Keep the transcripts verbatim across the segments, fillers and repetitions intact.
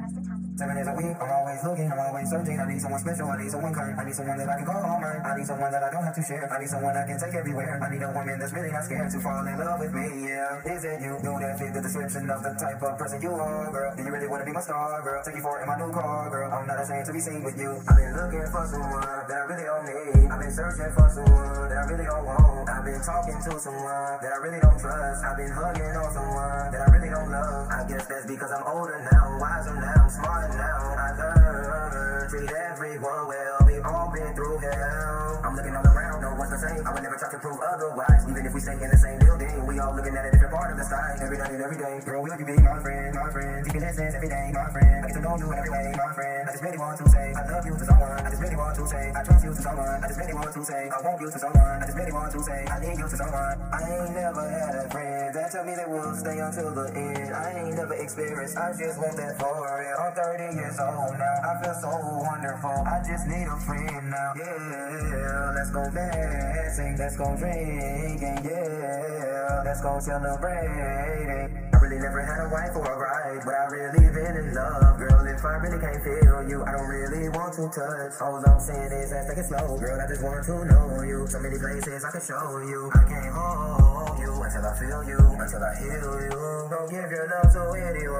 Seven days a week, I'm always looking, I'm always searching. I need someone special, I need someone kind. I need someone that I can call all mine. I need someone that I don't have to share. I need someone I can take everywhere. I need a woman that's really not scared to fall in love with me, yeah. Is it you? Do that fit the description of the type of person you are, girl? Do you really want to be my star, girl? Take you for it in my new car, girl. I'm not ashamed to be seen with you. I've been looking for someone that I really don't need. I've been searching for someone that I really don't want. I've been talking to someone that I really don't trust. I've been hugging on someone that I really don't love. I guess that's because I'm older now, wiser now, smarter now. I learned, treat everyone well. We've all been through hell. I'm looking all around, no one's the same. I would never try to prove otherwise. Even if we stay in the same building, we all looking at a different part of the sky. Every night and every day, girl, will you be my friend, my friend? Taking lessons every day, my friend. I get to know you in every way, my friend. I just really want to say I love you to someone. I just really want to say I trust you to someone. I just really want to say I want you to someone. I just really want to say I need you to someone. I ain't never had a friend that tell me they will stay until the end. I ain't never experienced, I just want that for real. I'm thirty years old now, I feel so wonderful. I just need a friend now. Yeah, let's go dancing, let's go drinking. Yeah, let's go celebrating. I really never had a wife or a bride, but I really been in love. Girl, if I really can't feel you, I don't really want to touch. All I'm saying is let's take it slow. Girl, I just want to know you. So many places I can show you. I can't hold you until I feel you, until I heal you. Don't give your love to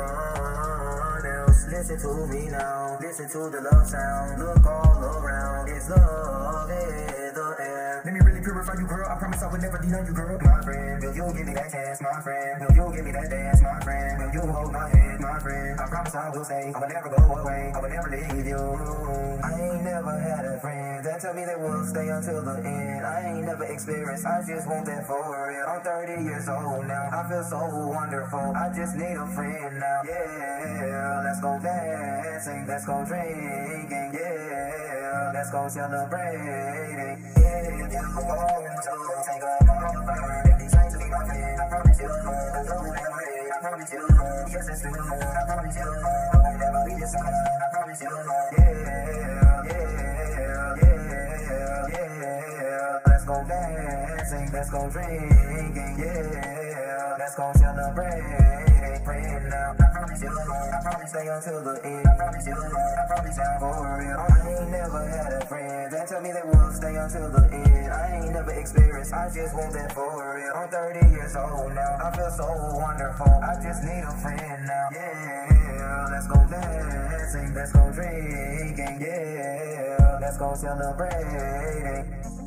anyone else. Listen to me now, listen to the love sound. Look all around, it's love in the air. Let me really purify you, girl. I promise I would never deny you, girl. My friend, will you give me that chance, my friend? Will you give me that dance, my friend? Will you hold my hand, my friend? I promise I will say I will never go away, I will never leave you. I ain't never had a friend that tell me they will stay until the end. I ain't never experienced, I just want that for real. I'm thirty years old now, I feel so wonderful. I just need a friend now. Yeah, let's go dancing, let's go drinking. Yeah, let's go celebrating. Yeah, if you want to take a moment, if you try to be my friend, I promise you, I know that way. I promise you, yes it's true. I promise you, I won't never leave your side. I promise you, yeah, yeah, yeah, yeah. Let's go dancing, let's go drinking. Yeah, let's go celebrating. Friend now, I promise you, I promise stay until the end. I promise you, I promise I'm for real. I ain't never had a friend that tell me they will stay until the end. I ain't never experienced, I just want that for real. I'm thirty years old now, I feel so wonderful. I just need a friend now. Yeah, let's go dancing, let's go drinking. Yeah, let's go celebrating.